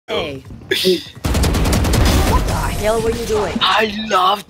Hey. What the hell were you doing? I love